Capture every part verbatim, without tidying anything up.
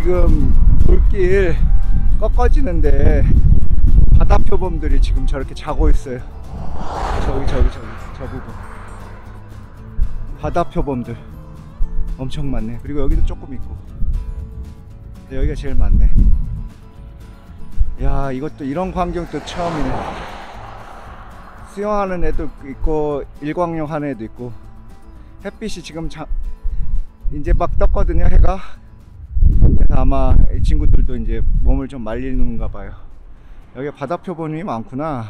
지금 물길 꺾어지는데 바다 표범들이 지금 저렇게 자고 있어요. 저기 저기 저기 저 부분 바다 표범들 엄청 많네. 그리고 여기도 조금 있고, 근데 여기가 제일 많네. 야, 이것도 이런 광경도 처음이네. 수영하는 애도 있고 일광욕 하는 애도 있고. 햇빛이 지금 자, 이제 막 떴거든요, 해가. 그래서 아마 이 친구들도 이제 몸을 좀 말리는가 봐요. 여기 바다 표범이 많구나.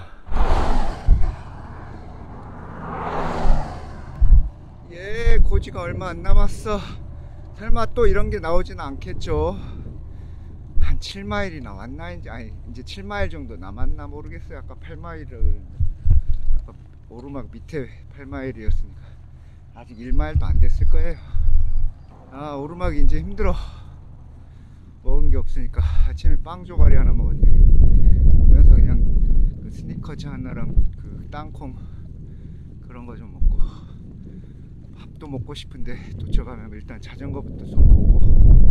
예, 고지가 얼마 안 남았어. 설마 또 이런 게 나오지는 않겠죠. 한 칠 마일이나 왔나? 이제 아니 이제 칠 마일 정도 남았나 모르겠어요. 아까 팔 마일이라 그랬는데, 아까 오르막 밑에 팔 마일이었으니까 아직 일 마일도 안 됐을 거예요. 아, 오르막이 이제 힘들어. 먹은 게 없으니까. 아침에 빵 조가리 하나 먹었네. 오면서 그냥 그 스니커즈 하나랑 그 땅콩 그런 거 좀 먹고, 밥도 먹고 싶은데 도착하면 일단 자전거부터 손 보고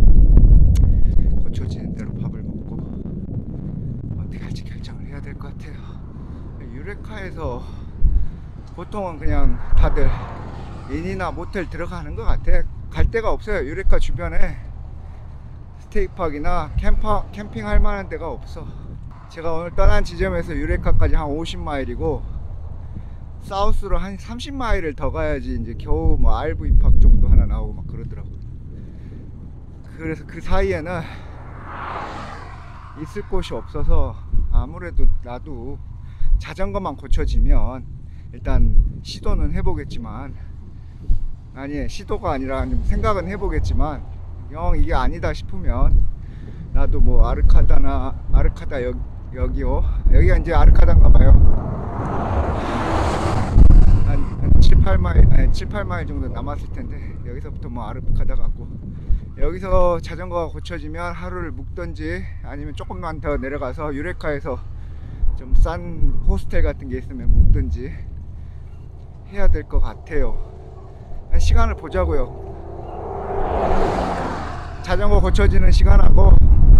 고쳐지는 대로 밥을 먹고 어떻게 할지 결정을 해야 될 것 같아요. 유레카에서 보통은 그냥 다들 인이나 모텔 들어가는 것 같아. 갈 데가 없어요. 유레카 주변에 스테이크파크나 캠파, 캠핑할 만한 데가 없어. 제가 오늘 떠난 지점에서 유레카까지 한 오십 마일이고 사우스로 한 삼십 마일을 더 가야지 이제 겨우 뭐 알브이 파크 정도 하나 나오고 막 그러더라고요. 그래서 그 사이에는 있을 곳이 없어서 아무래도 나도 자전거만 고쳐지면 일단 시도는 해보겠지만, 아니 시도가 아니라 생각은 해보겠지만, 영 이게 아니다 싶으면 나도 뭐 아르카다나 아르카다 여, 여기요 여기가 이제 아르카다인가 봐요. 한, 한 칠, 팔 마일 아니 칠, 팔 마일 정도 남았을 텐데 여기서부터 뭐 아르카다 같고, 여기서 자전거가 고쳐지면 하루를 묵던지 아니면 조금만 더 내려가서 유레카에서 좀 싼 호스텔 같은 게 있으면 묵든지 해야 될 것 같아요. 시간을 보자고요. 자전거 고쳐지는 시간하고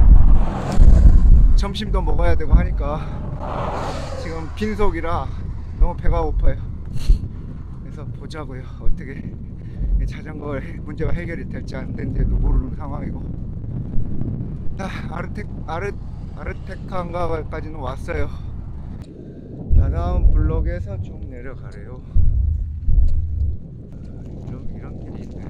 점심도 먹어야 되고 하니까 지금 빈속이라 너무 배가 고파요. 그래서 보자고요. 어떻게 자전거 문제가 해결이 될지 안 될지도 모르는 상황이고. 아, 아르텍, 아르, 아르테칸가까지는 왔어요. 다다음 블록에서 쭉 내려가래요. 이런, 이런 길이 있네.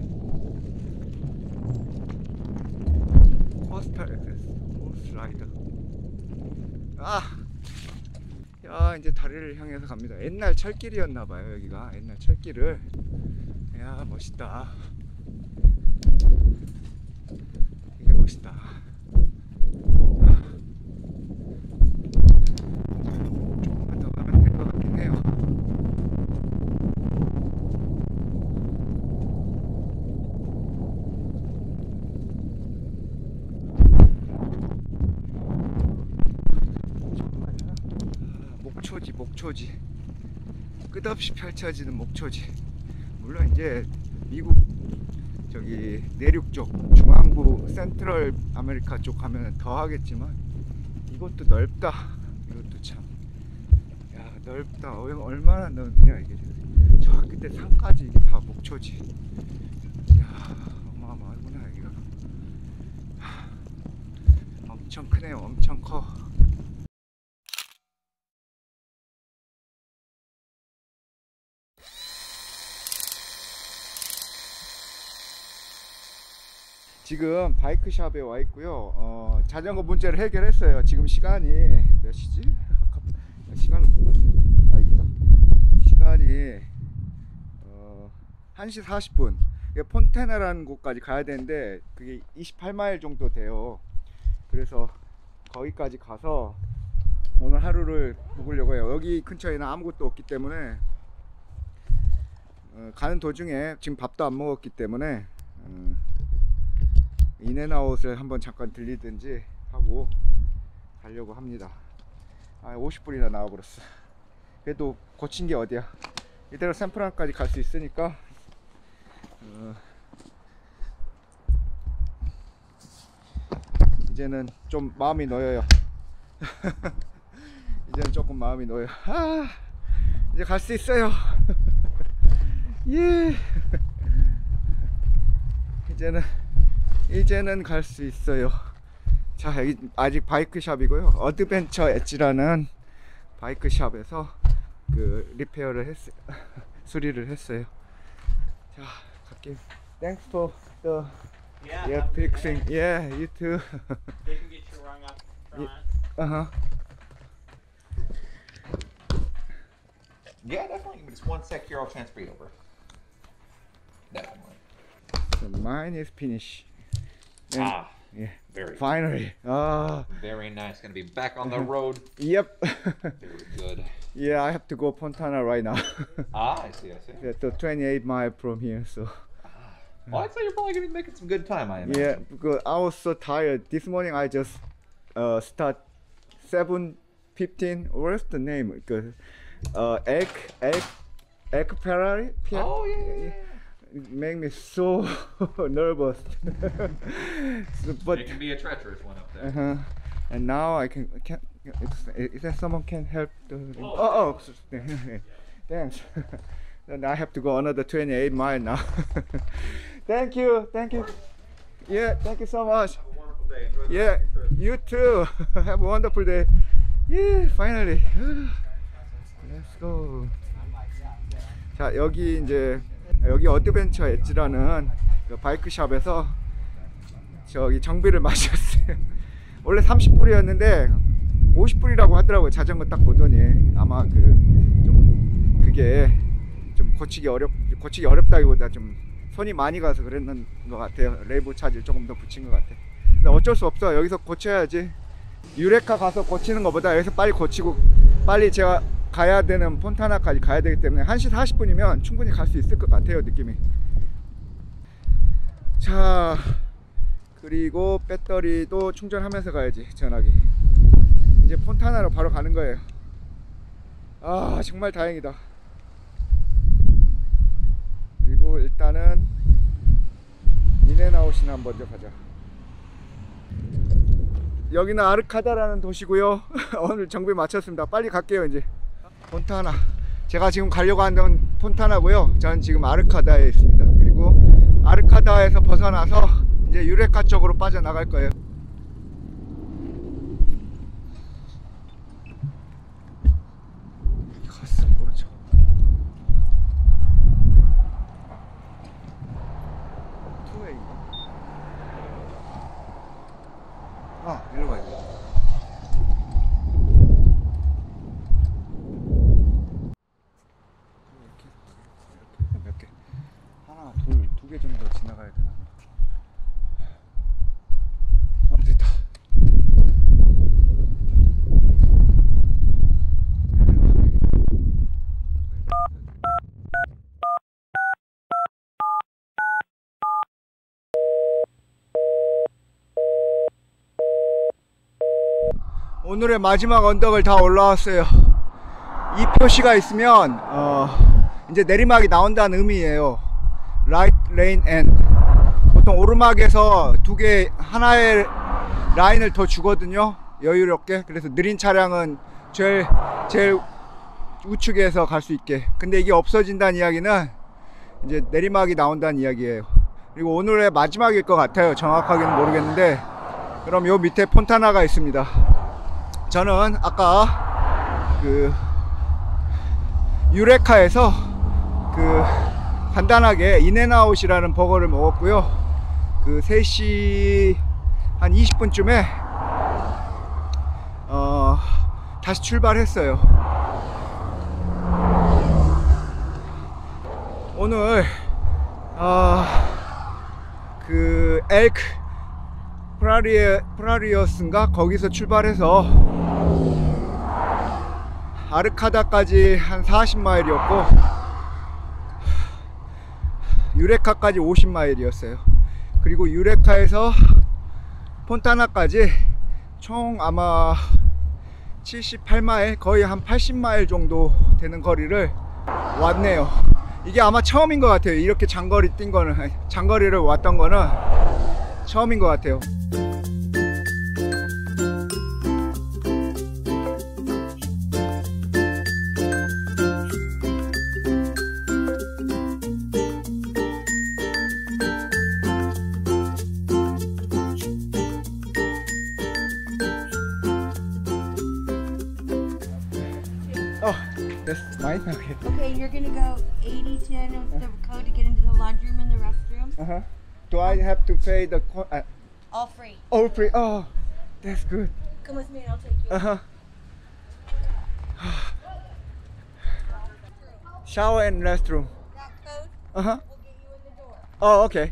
코스탈 에크스, 코스라이더. 아! 야, 이제 다리를 향해서 갑니다. 옛날 철길이었나봐요, 여기가. 옛날 철길을. 야, 멋있다. 이게 멋있다. 조금만 더 가면 될 것 같긴 해요. 목초지, 목초지. 끝없이 펼쳐지는 목초지. 물론 이제 미국 저기 내륙 쪽, 중앙부 센트럴 아메리카 쪽 가면 더 하겠지만 이것도 넓다. 이것도 참, 야, 넓다. 얼마나 넓냐 이게. 저 끝에 산까지 이게 다 목초지. 야, 어마어마하구나 여기가. 엄청 크네요. 엄청 커. 지금 바이크샵에 와 있고요. 어, 자전거 문제를 해결했어요. 지금 시간이 몇 시지? 시간을 못 봤네. 아, 있다. 시간이 어, 한 시 사십 분. 폰테나라는 곳까지 가야 되는데 그게 이십팔 마일 정도 돼요. 그래서 거기까지 가서 오늘 하루를 묵으려고 해요. 여기 근처에는 아무것도 없기 때문에 어, 가는 도중에 지금 밥도 안 먹었기 때문에 어, 인앤아웃을 한번 잠깐 들리든지 하고 가려고 합니다. 아, 오십 분이나 나와버렸어. 그래도 고친 게 어디야. 이대로 샌프란까지 갈 수 있으니까 어, 이제는 좀 마음이 놓여요. 이제는 조금 마음이 놓여. 아, 이제 갈 수 있어요. 예. 이제는 이제는 갈 수 있어요. 자, 여기 아직 바이크 샵이고요. 어드벤처 엣지라는 바이크 샵에서 그 리페어를 했어요. 수리를 했어요. 자, 갈게요. Thanks for the Yeah, yeah have a good fixing. day. Yeah, you too. They can get you rung up front. Uh huh. Yeah, definitely. But it's one sec here. I'll transfer you over. Definitely. So mine is finished. And, Ah, yeah. very, Finally. Ah. very nice. Gonna be back on the road. Yep. Very good. Yeah, I have to go Fontana right now. Ah, I see. I see. Yeah, so twenty-eight miles from here. So Well, I'd say you're probably gonna be making some good time. I imagine. yeah, because I was so tired this morning. I just uh start seven fifteen. What's the name? Because uh egg egg egg Ferrari. Oh yeah, yeah, yeah. It made me so nervous. So, but It can be a treacherous one up there. uh-huh. And now I can can is there someone can help the Oh, oh, oh. Thanks. Then I have to go another twenty-eight miles now. Thank you, thank you. Yeah, thank you so much. Have a wonderful day. Enjoy the Yeah, rest of your trip. you too. Have a wonderful day. Yeah, finally. Let's go. 자, 여기 이제 여기 어드벤처 엣지라는 그 바이크 샵에서 저기 정비를 마셨어요. 원래 삼십 불이었는데 오십 불이라고 하더라고요. 자전거 딱 보더니 아마 그 좀 그게 좀 고치기 어렵 고치기 어렵다기보다 좀 손이 많이 가서 그랬는 것 같아요. 레이브 차질 조금 더 붙인 것 같아. 근데 어쩔 수 없어. 여기서 고쳐야지. 유레카 가서 고치는 것보다 여기서 빨리 고치고 빨리 제가 가야 되는 폰타나까지 가야 되기 때문에 한 시 사십 분이면 충분히 갈 수 있을 것 같아요. 느낌이. 자, 그리고 배터리도 충전하면서 가야지. 전화기. 이제 폰타나로 바로 가는 거예요. 아, 정말 다행이다. 그리고 일단은 인앤아웃이나 먼저 가자. 여기는 아르카다라는 도시고요. 오늘 정비 마쳤습니다. 빨리 갈게요. 이제 폰타나, 제가 지금 가려고 하는 폰타나고요. 저는 지금 아르카다에 있습니다. 그리고 아르카다에서 벗어나서 이제 유레카 쪽으로 빠져나갈 거예요. 갔어, 모르죠. 투웨이인가? 아, 일로 가야 돼. 몇 개? 하나, 둘, 두 개 정도 지나가야 되나? 아, 됐다. 오늘의 마지막 언덕을 다 올라왔어요. 이 표시가 있으면 어, 이제 내리막이 나온다는 의미예요. Right lane end. 보통 오르막에서 두 개, 하나의 라인을 더 주거든요. 여유롭게. 그래서 느린 차량은 제일 제일 우측에서 갈 수 있게. 근데 이게 없어진다는 이야기는 이제 내리막이 나온다는 이야기예요. 그리고 오늘의 마지막일 것 같아요. 정확하게는 모르겠는데, 그럼 요 밑에 폰타나가 있습니다. 저는 아까 그 유레카에서 그 간단하게 인앤아웃이라는 버거를 먹었고요. 그 세 시 한 이십 분쯤에 어 다시 출발했어요. 오늘 어 그 엘크 프라리에 프라리어스인가 거기서 출발해서 아르카다까지 한 사십 마일이었고 유레카까지 오십 마일이었어요. 그리고 유레카에서 폰타나까지 총 아마 칠십팔 마일, 거의 한 팔십 마일 정도 되는 거리를 왔네요. 이게 아마 처음인 것 같아요. 이렇게 장거리 뛴 거는, 장거리를 왔던 거는 처음인 것 같아요. That's mine? Okay. Okay, you're gonna go eighty ten of the code to get into the laundry room and the restroom. Uh-huh. Do I have to pay the co- uh, All free. all free? Oh, that's good. Come with me and I'll take you. Uh-huh. Shower and restroom. That code Uh-huh. will get you in the door. Oh, okay.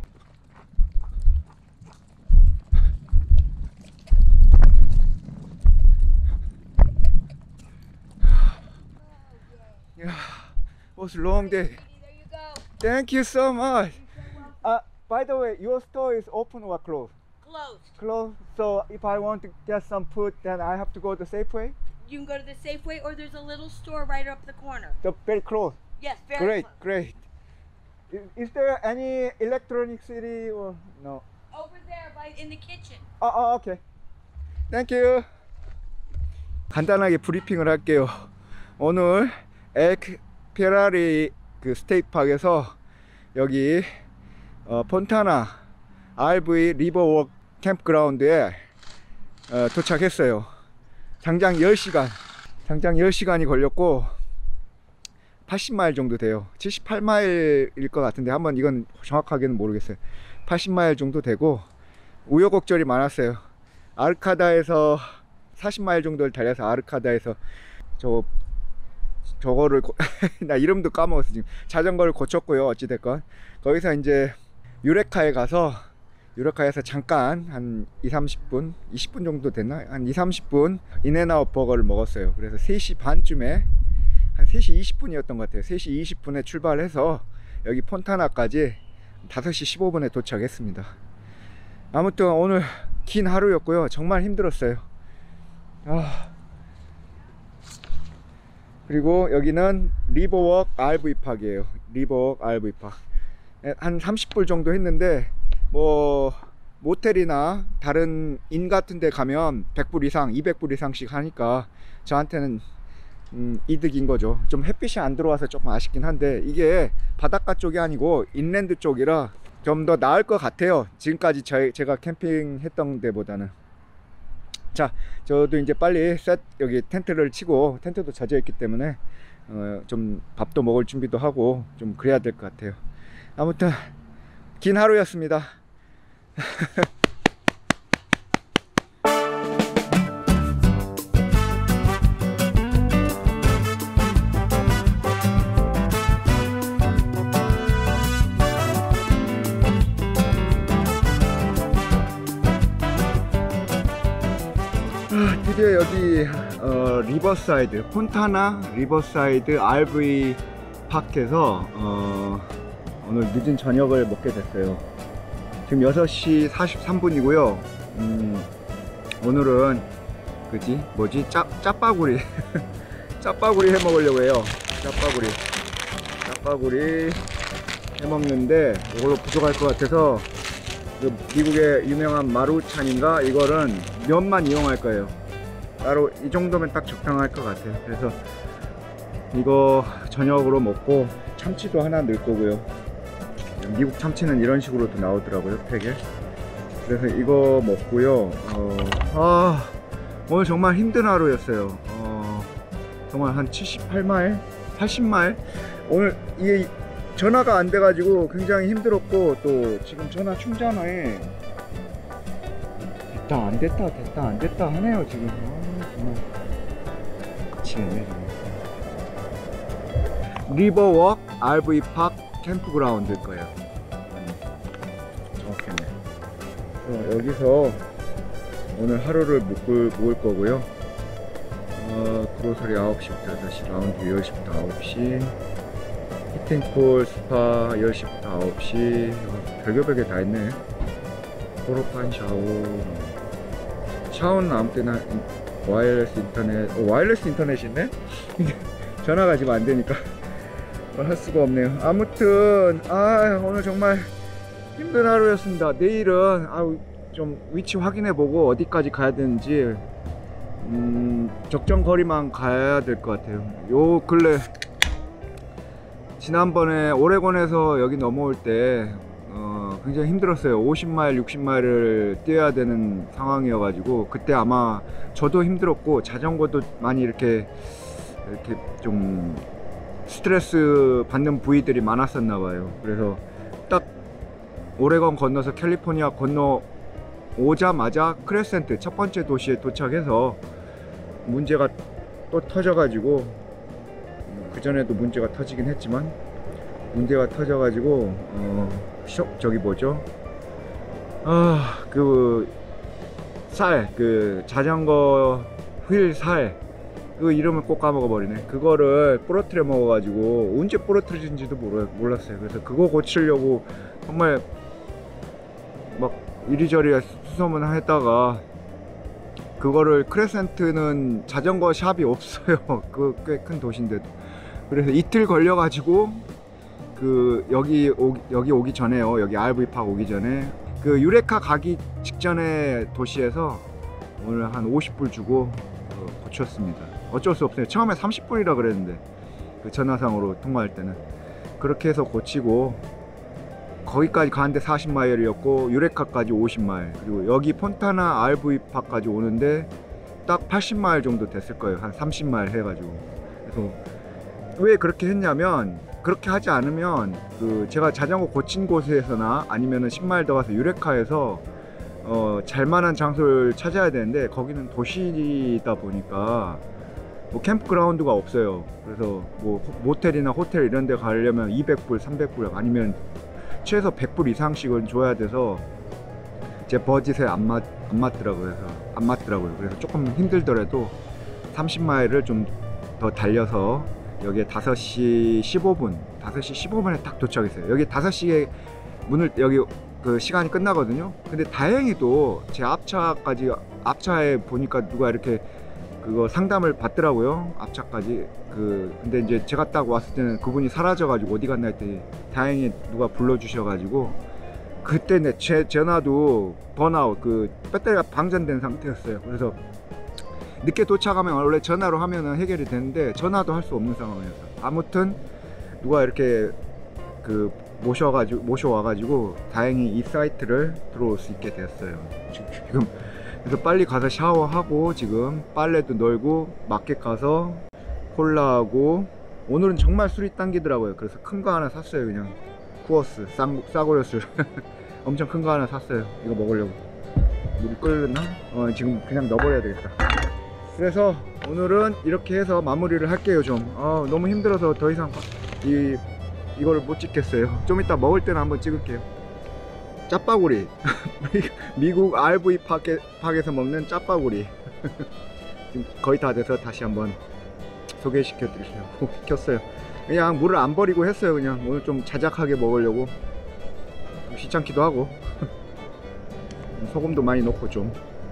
Yeah, it was a long day. There you go. Thank you so much. Uh, by the way, your store is open or closed? Closed. Closed. So if I want to get some food, then I have to go to Safeway? You can go to the Safeway or there's a little store right up the corner. The very close. Yes, very Great, close. great. Is, is there any electronic city or no? Over there by in the kitchen. 아, 아, 오케이. 땡큐. 간단하게 브리핑을 할게요. 오늘 에크 페라리 그 스테이크 팍에서 여기 어, 폰타나 알브이 리버워크 캠프그라운드에 어, 도착했어요. 장장 열 시간 장장 열 시간이 걸렸고 팔십 마일 정도 돼요. 칠십팔 마일일 것 같은데 한번 이건 정확하게는 모르겠어요. 팔십 마일 정도 되고 우여곡절이 많았어요. 아르카다에서 사십 마일 정도를 달려서 아르카다에서 저 저거를 고, 나 이름도 까먹었어 지금. 자전거를 고쳤고요. 어찌됐건 거기서 이제 유레카에 가서 유레카에서 잠깐 한 이삼십 분 이십 분 정도 됐나? 한 이삼십 분 인앤아웃 버거를 먹었어요. 그래서 세 시 반쯤에 한 세 시 이십 분이었던 것 같아요. 세 시 이십 분에 출발해서 여기 폰타나까지 다섯 시 십오 분에 도착했습니다. 아무튼 오늘 긴 하루였고요. 정말 힘들었어요. 아. 그리고 여기는 리버워크 알브이 팍이에요. 리버워크 알브이 팍. 한 삼십 불 정도 했는데 뭐 모텔이나 다른 인 같은 데 가면 백 불 이상 이백 불 이상씩 하니까 저한테는 음, 이득인 거죠. 좀 햇빛이 안 들어와서 조금 아쉽긴 한데 이게 바닷가 쪽이 아니고 인랜드 쪽이라 좀 더 나을 것 같아요. 지금까지 저희, 제가 캠핑했던 데보다는. 자, 저도 이제 빨리 셋 여기 텐트를 치고 텐트도 젖어 있기 때문에 어, 좀 밥도 먹을 준비도 하고 좀 그래야 될 것 같아요. 아무튼 긴 하루였습니다. 드디어 여기 어, 리버사이드 폰타나 리버사이드 알브이 팍에서 어, 오늘 늦은 저녁을 먹게 됐어요. 지금 여섯 시 사십삼 분이고요 음, 오늘은 그지 뭐지 짜, 짜파구리 짜파구리 해 먹으려고 해요. 짜파구리 짜파구리 해 먹는데 이걸로 부족할 것 같아서 그 미국의 유명한 마루찬인가 이거는 면만 이용할 거예요. 따로 이 정도면 딱 적당할 것 같아요. 그래서 이거 저녁으로 먹고 참치도 하나 넣을 거고요. 미국 참치는 이런 식으로도 나오더라고요, 팩에. 그래서 이거 먹고요. 어, 아, 오늘 정말 힘든 하루였어요. 어, 정말 한 칠십팔 마일, 팔십 마일. 오늘 이게 전화가 안 돼가지고 굉장히 힘들었고 또 지금 전화 충전에 됐다 안 됐다 됐다 안 됐다 하네요 지금. 아, 정말 미치겠네. 리버워크 알브이 팍 캠프그라운드일 거예요. 정확했네. 어, 여기서 오늘 하루를 묵을, 묵을 거고요. 어, 그로서리 아홉 시부터 여섯 시, 라운드 열 시부터 아홉 시, 히팅콜 스파 열 시부터 아홉 시. 어, 별거 별게 다 있네. 코로판 샤워. 샤워는 아무 때나 와이어리스 인터넷. 어, 와이어리스 인터넷이 있네? 전화가 지금 안 되니까 할 수가 없네요. 아무튼 아 오늘 정말 힘든 하루였습니다. 내일은 아, 좀 위치 확인해 보고 어디까지 가야 되는지 음, 적정 거리만 가야 될 것 같아요. 요 근래 지난번에 오레곤에서 여기 넘어올 때 어, 굉장히 힘들었어요. 오십 마일 육십 마일을 뛰어야 되는 상황이어 가지고 그때 아마 저도 힘들었고 자전거도 많이 이렇게 이렇게 좀 스트레스 받는 부위들이 많았었나 봐요. 그래서 딱 오레곤 건너서 캘리포니아 건너 오자마자 크레센트 첫 번째 도시에 도착해서 문제가 또 터져가지고, 그 전에도 문제가 터지긴 했지만 문제가 터져가지고 어 쇼, 저기 뭐죠? 아 그 살, 그 자전거 휠 살, 그 이름을 꼭 까먹어버리네. 그거를 부러뜨려 먹어가지고 언제 부러뜨려진지도 몰랐어요. 그래서 그거 고치려고 정말 막 이리저리 수소문 했다가, 그거를 크레센트는 자전거 샵이 없어요. 그 꽤 큰 도시인데도. 그래서 이틀 걸려가지고 그 여기 오, 여기 오기 전에요. 여기 알브이 파크 오기 전에 그 유레카 가기 직전에 도시에서 오늘 한 오십 불 주고 어, 고쳤습니다. 어쩔 수 없어요. 처음에 삼십 불이라 그랬는데 그 전화상으로 통화할 때는 그렇게 해서 고치고, 거기까지 가는데 사십 마일이었고 유레카까지 오십 마일, 그리고 여기 폰타나 알브이 파크까지 오는데 딱 팔십 마일 정도 됐을 거예요. 한 삼십 마일 해가지고. 그래서 왜 그렇게 했냐면, 그렇게 하지 않으면 그 제가 자전거 고친 곳에서나 아니면은 십 마일 더 가서 유레카에서 어 잘만한 장소를 찾아야 되는데, 거기는 도시다 보니까 뭐 캠프그라운드가 없어요. 그래서 뭐 모텔이나 호텔 이런 데 가려면 이백 불, 삼백 불 아니면 최소 백 불 이상씩은 줘야 돼서 제 버짓에 안, 맞, 안 맞더라고요. 그래서 안 맞더라고요. 그래서 조금 힘들더라도 삼십 마일을 좀 더 달려서 여기에 다섯 시 십오 분, 다섯 시 십오 분에 딱 도착했어요. 여기 다섯 시에 문을, 여기 그 시간이 끝나거든요. 근데 다행히도 제 앞차까지, 앞차에 보니까 누가 이렇게 그거 상담을 받더라고요. 앞차까지. 그 근데 이제 제가 딱 왔을 때는 그분이 사라져가지고 어디 갔나 했더니 다행히 누가 불러주셔가지고, 그때 내 제 전화도 번아웃, 그 배터리가 방전된 상태였어요. 그래서 늦게 도착하면 원래 전화로 하면은 해결이 되는데 전화도 할 수 없는 상황이었어요. 아무튼 누가 이렇게 그 모셔가지고 모셔와가지고 다행히 이 사이트를 들어올 수 있게 됐어요. 지금 그래서 빨리 가서 샤워하고 지금 빨래도 널고 마켓 가서 콜라하고, 오늘은 정말 술이 당기더라고요. 그래서 큰 거 하나 샀어요. 그냥 쿠어스 쌍, 싸구려 술 엄청 큰 거 하나 샀어요. 이거 먹으려고. 물이 끓나? 어 지금 그냥 넣어버려야 되겠다. 그래서 오늘은 이렇게 해서 마무리를 할게요. 좀 어, 너무 힘들어서 더 이상 이 이거를 못 찍겠어요. 좀 이따 먹을 때는 한번 찍을게요. 짜파구리 미국 알브이 파크, 파크에서 먹는 짜파구리 지금 거의 다 돼서 다시 한번 소개시켜 드리려고 켰어요. 그냥 물을 안 버리고 했어요. 그냥 오늘 좀 자작하게 먹으려고. 귀찮기도 하고 소금도 많이 넣고 좀.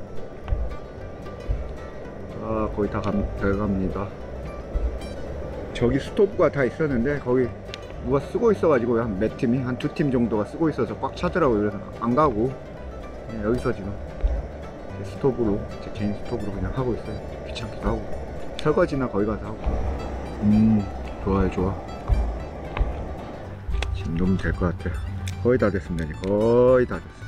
아 거의 다 돼갑니다. 저기 스토브가 다 있었는데 거기 누가 쓰고 있어가지고 한 몇 팀이 한 두 팀 정도가 쓰고 있어서 꽉 차더라고요. 그래서 안 가고 그냥 여기서 지금 제 스토브로, 제 개인 스토브로 그냥 하고 있어요. 귀찮기도 하고 설거지나 거기 가서 하고. 음 좋아요. 좋아. 지금 넣으면 될 것 같아요. 거의 다 됐습니다. 이제 거의 다 됐어요.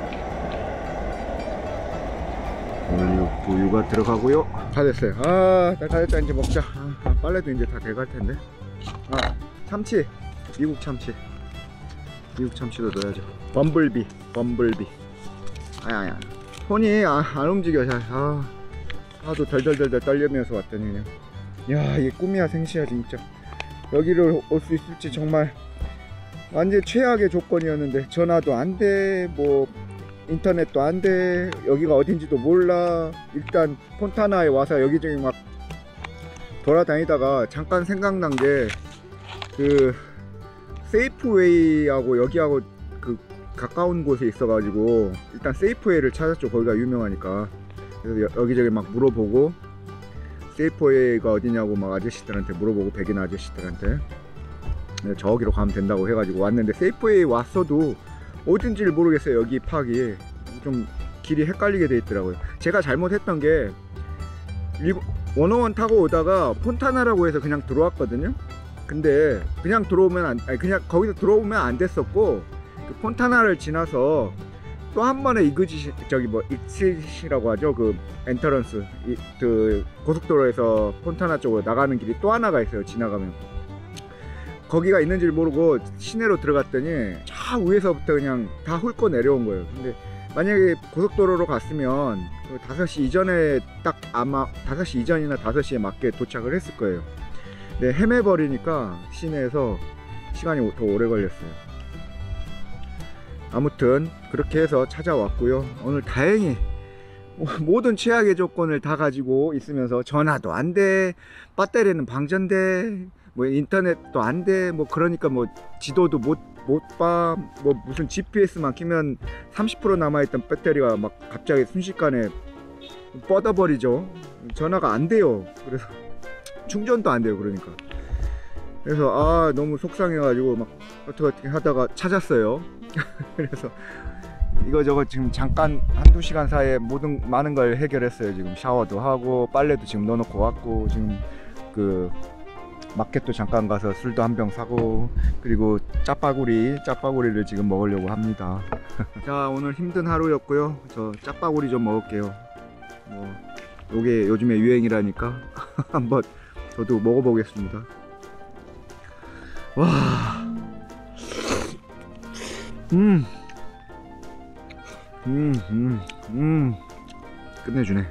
올리브 우유가 들어가고요. 다 됐어요. 아, 다 됐다. 이제 먹자. 아, 빨래도 이제 다 돼갈 텐데. 아, 참치. 미국 참치. 미국 참치도 넣어야죠. 범블비. 범블비. 아야야. 손이 아, 안 움직여. 잘. 아, 하도 덜덜덜덜 떨리면서 왔더니 그냥. 야, 이게 꿈이야 생시야 진짜. 여기를 올 수 있을지 정말 완전 최악의 조건이었는데, 전화도 안 돼, 뭐 인터넷도 안 돼, 여기가 어딘지도 몰라. 일단 폰타나에 와서 여기저기 막 돌아다니다가 잠깐 생각난 게, 그 세이프웨이하고 여기하고 그 가까운 곳에 있어가지고 일단 세이프웨이를 찾았죠. 거기가 유명하니까. 그래서 여, 여기저기 막 물어보고, 세이프웨이가 어디냐고 막 아저씨들한테 물어보고, 백인 아저씨들한테 저기로 가면 된다고 해가지고 왔는데, 세이프웨이 왔어도 어딘지를 모르겠어요. 여기 파악이 좀 길이 헷갈리게 돼 있더라고요. 제가 잘못했던 게 일본 원오원 타고 오다가 폰타나라고 해서 그냥 들어왔거든요. 근데 그냥 들어오면 안, 아니 그냥 거기서 들어오면 안 됐었고, 그 폰타나를 지나서 또 한 번에 이그짓 저기 뭐 익싯이라고 하죠. 그 엔터런스 이, 그 고속도로에서 폰타나 쪽으로 나가는 길이 또 하나가 있어요. 지나가면 거기가 있는지를 모르고 시내로 들어갔더니 저 위에서부터 그냥 다 훑고 내려온 거예요. 근데 만약에 고속도로로 갔으면 그 다섯 시 이전에 딱 아마 다섯 시 이전이나 다섯 시에 맞게 도착을 했을 거예요. 근데 헤매버리니까 시내에서 시간이 더 오래 걸렸어요. 아무튼 그렇게 해서 찾아왔고요. 오늘 다행히 모든 최악의 조건을 다 가지고 있으면서 전화도 안 돼, 배터리는 방전돼, 뭐 인터넷도 안 돼, 뭐 그러니까 뭐 지도도 못 못 봐, 뭐 무슨 지피에스만 끼면 삼십 퍼센트 남아있던 배터리가 막 갑자기 순식간에 뻗어버리죠. 전화가 안 돼요. 그래서 충전도 안 돼요. 그러니까 그래서 아 너무 속상해가지고 막 어떻게 어떻게 하다가 찾았어요. 그래서 이거저거 지금 잠깐 한두 시간 사이에 모든 많은 걸 해결했어요. 지금 샤워도 하고 빨래도 지금 넣어놓고 왔고, 지금 그 마켓도 잠깐 가서 술도 한 병 사고, 그리고 짜파구리 짜파구리를 지금 먹으려고 합니다. 자, 오늘 힘든 하루였고요. 저 짜파구리 좀 먹을게요. 뭐 요게 요즘에 유행이라니까 한번 저도 먹어보겠습니다. 와, 음, 음, 음, 음, 끝내주네.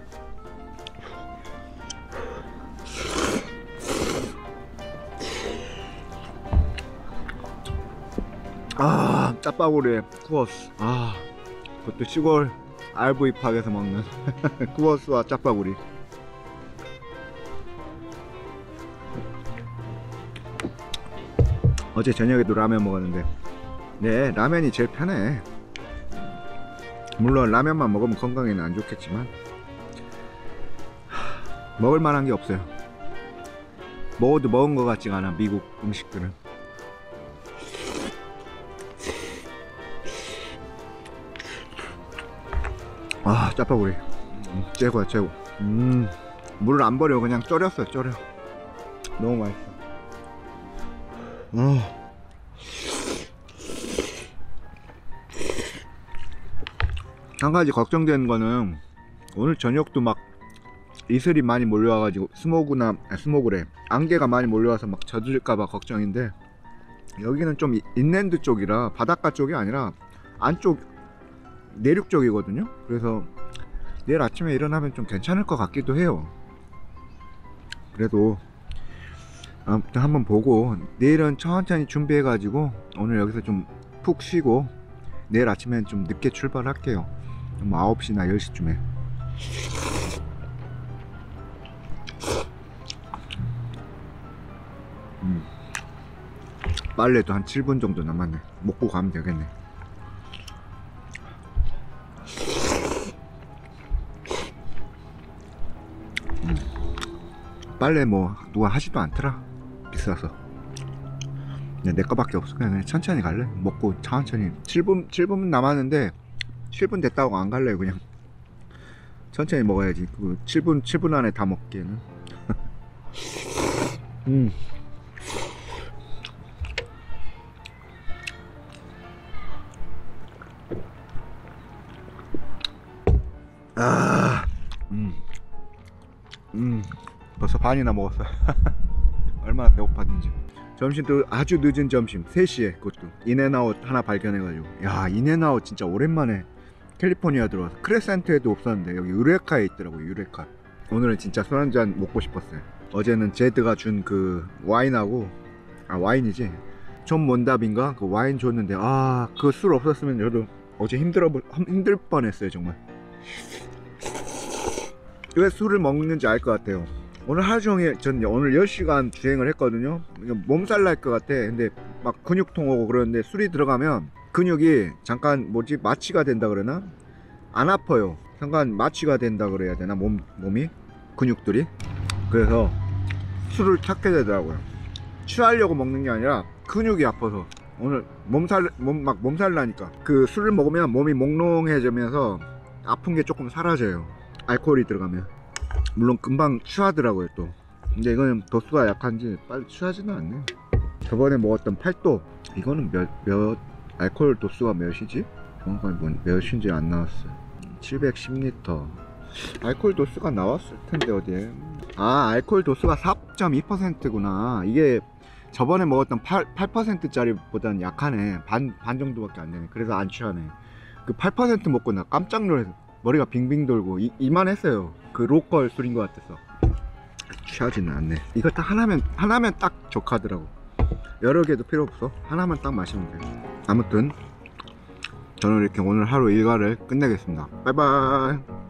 아, 짜파구리에 쿠어스. 아, 그것도 시골 알브이 팍에서 먹는 쿠어스와 짜파구리. 어제 저녁에도 라면 먹었는데, 네, 라면이 제일 편해. 물론 라면만 먹으면 건강에는 안 좋겠지만 하, 먹을 만한 게 없어요. 먹어도 먹은 것 같지가 않아, 미국 음식들은. 아, 짜파구리 음, 최고야 최고. 음, 물을 안 버려, 그냥 졸였어요. 졸여. 너무 맛있어. 어. 한 가지 걱정되는 거는 오늘 저녁도 막 이슬이 많이 몰려와가지고 스모그나 아, 스모그래 안개가 많이 몰려와서 막 젖을까봐 걱정인데, 여기는 좀 인랜드 쪽이라 바닷가 쪽이 아니라 안쪽 내륙 쪽이거든요. 그래서 내일 아침에 일어나면 좀 괜찮을 것 같기도 해요. 그래도 아무튼 한번 보고 내일은 천천히 준비해 가지고 오늘 여기서 좀 푹 쉬고 내일 아침엔 좀 늦게 출발할게요. 뭐 아홉 시나 열 시쯤에. 음. 빨래도 한 칠 분 정도 남았네. 먹고 가면 되겠네. 음. 빨래 뭐 누가 하지도 않더라, 비싸서. 내 거밖에 없어. 그냥 천천히 갈래. 먹고 천천히. 칠 분 칠 분 남았는데 칠 분 됐다고 안 갈래요. 그냥 천천히 먹어야지. 그 칠 분 칠 분 안에 다 먹기에는. 음. 아, 음, 음, 벌써 반이나 먹었어요. 얼마나 배고팠는지. 점심도 아주 늦은 점심 세 시에 그것도 인앤아웃 하나 발견해가지고, 야, 인앤아웃 진짜 오랜만에 캘리포니아 들어와서. 크레센트에도 없었는데 여기 유레카에 있더라고요. 유레카. 오늘은 진짜 술 한잔 먹고 싶었어요. 어제는 제드가 준 그 와인하고, 아 와인이지, 존 몬답인가 그 와인 줬는데, 아 그 술 없었으면 저도 어제 힘들어 힘들 뻔했어요 정말. 왜 술을 먹는지 알 것 같아요. 오늘 하루 종일, 전 오늘 열 시간 주행을 했거든요. 몸살 날 것 같아. 근데 막 근육통 오고 그러는데 술이 들어가면 근육이 잠깐 뭐지 마취가 된다 그러나? 안 아파요. 잠깐 마취가 된다 그래야 되나? 몸, 몸이? 근육들이? 그래서 술을 찾게 되더라고요. 취하려고 먹는 게 아니라 근육이 아파서. 오늘 몸살, 몸, 막 몸살 나니까 그 술을 먹으면 몸이 몽롱해지면서 아픈 게 조금 사라져요. 알코올이 들어가면. 물론 금방 취하더라고요 또. 근데 이거는 도수가 약한지 빨리 취하지는 않네. 저번에 먹었던 팔 도, 이거는 몇, 몇 알코올 도수가 몇이지? 뭔가 뭐 몇인지 안 나왔어요. 칠백십 리터. 알코올 도수가 나왔을 텐데 어디에? 아, 알코올 도수가 사 점 이 퍼센트구나. 이게 저번에 먹었던 팔, 팔 퍼센트짜리보다는 약하네. 반, 반 정도밖에 안 되네. 그래서 안 취하네. 그 팔 퍼센트 먹고 나 깜짝 놀라서 머리가 빙빙 돌고 이, 이만했어요. 그 로컬 술인 것 같아서. 취하지는 않네. 이거 딱 하나면, 하나면 딱 적하더라고. 여러 개도 필요 없어. 하나만 딱 마시면 돼. 아무튼 저는 이렇게 오늘 하루 일과를 끝내겠습니다. 바이바이.